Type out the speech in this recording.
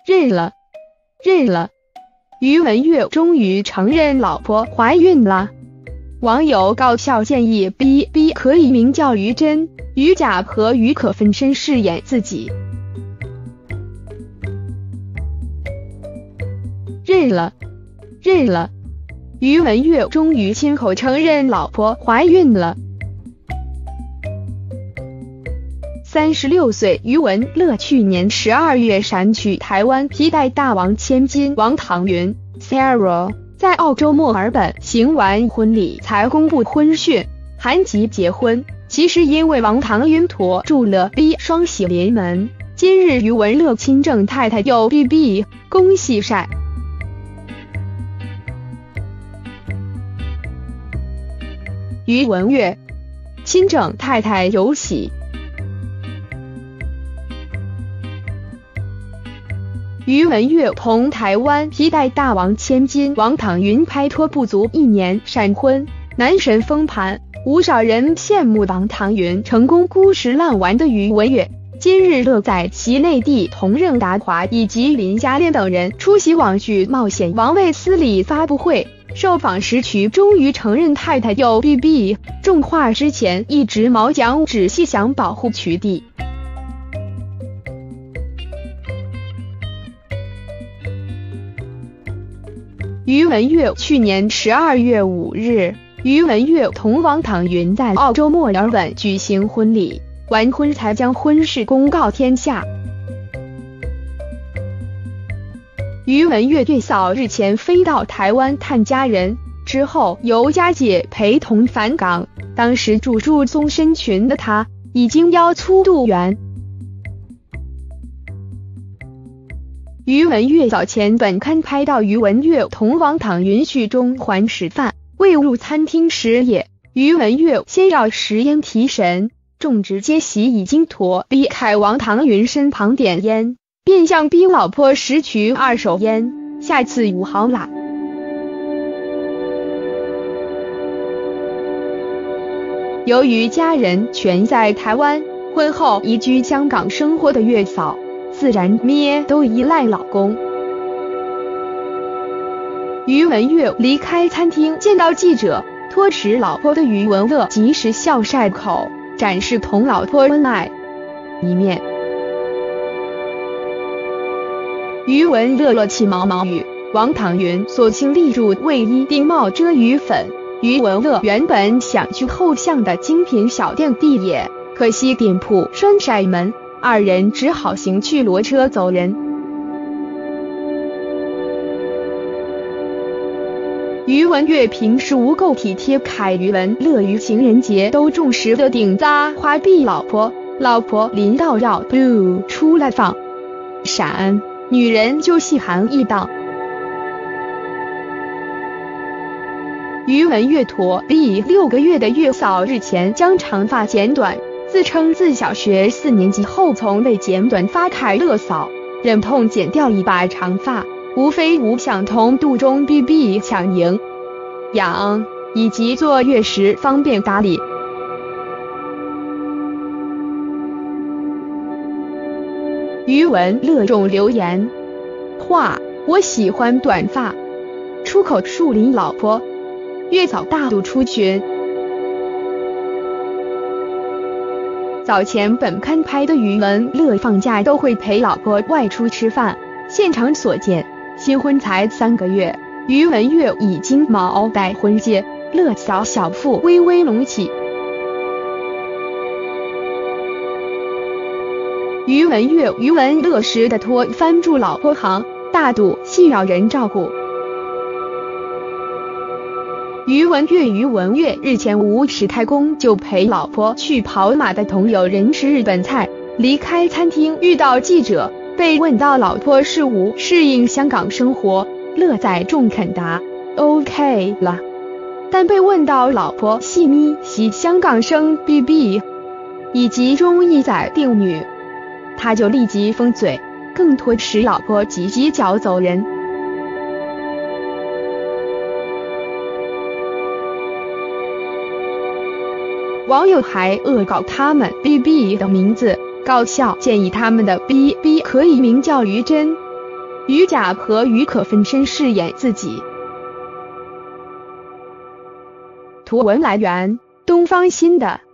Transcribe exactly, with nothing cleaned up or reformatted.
认了，认了。于文月终于承认老婆怀孕了。网友高笑建议 B B 可以名叫于真、于甲和于可分身饰演自己。认了，认了。于文月终于亲口承认老婆怀孕了。三十六岁于文乐去年十二月闪娶台湾皮带大王千金王唐云 Sarah， 在澳洲墨尔本行完婚礼才公布婚讯，含及结婚。其实因为王唐云拖住了 B 双喜临门，今日于文乐亲正太太有 B B， 恭喜晒。于文月亲正太太有喜。于文月同台湾皮带大王千金王唐云拍拖不足一年闪婚，男神封盘，无少人羡慕王唐云成功孤食烂完的于文月。今日乐在其内地同任达华以及林嘉莲等人出席网剧冒险王卫斯理发布会，受访时渠终于承认太太有 B B， 重话之前一直毛讲只系想保护渠弟。于文月去年十二月五日，于文月同王唐云在澳洲墨尔本举行婚礼，完婚才将婚事公告天下。于文月月嫂日前飞到台湾探家人，之后由家姐陪同返港，当时住住松山群的她已经腰粗肚圆。于文月早前本刊拍到于文月同王唐云去中环吃饭，未入餐厅时也，于文月先要食烟提神，众直接席已经妥避开王唐云身旁点烟，便向逼老婆拾取二手烟，下次五毫啦。由于家人全在台湾，婚后移居香港生活的月嫂自然咩都依赖老公。于文月离开餐厅见到记者，拖持老婆的于文乐及时笑晒口，展示同老婆恩爱一面。于文乐乐气毛毛雨，王唐云索性力助卫衣定帽遮雨粉。于文乐原本想去后巷的精品小店地野，可惜店铺栓塞门，二人只好行去骡车走人。于文月平时无够体贴，凯于文乐于情人节都重视的顶扎花臂老婆，老婆临到绕 blue 出来放闪，女人就稀罕一档。于文月陀比六个月的月嫂日前将长发剪短，自称自小学四年级后从未剪短发，凯乐嫂忍痛剪掉一把长发，无非无想同肚中 B B 抢营养，以及坐月时方便打理。于文乐中留言话：我喜欢短发，出口树林老婆，月嫂大度出群。早前本刊拍的于文乐放假都会陪老婆外出吃饭，现场所见，新婚才三个月，于文月已经毛戴婚戒，乐嫂小腹微微隆起。于文月于文乐时的托翻住老婆行，大度细扰人照顾。于文月于文月日前无事开工，就陪老婆去跑马的同友人吃日本菜，离开餐厅遇到记者，被问到老婆是无适应香港生活，乐在中肯答 OK 了，但被问到老婆系咪系香港生 B B 以及中意仔定女，他就立即封嘴，更拖持老婆急急脚走人。网友还恶搞他们 B B 的名字，搞笑建议他们的 B B 可以名叫于真、 于甲和于可分身饰演自己。图文来源：东方新的。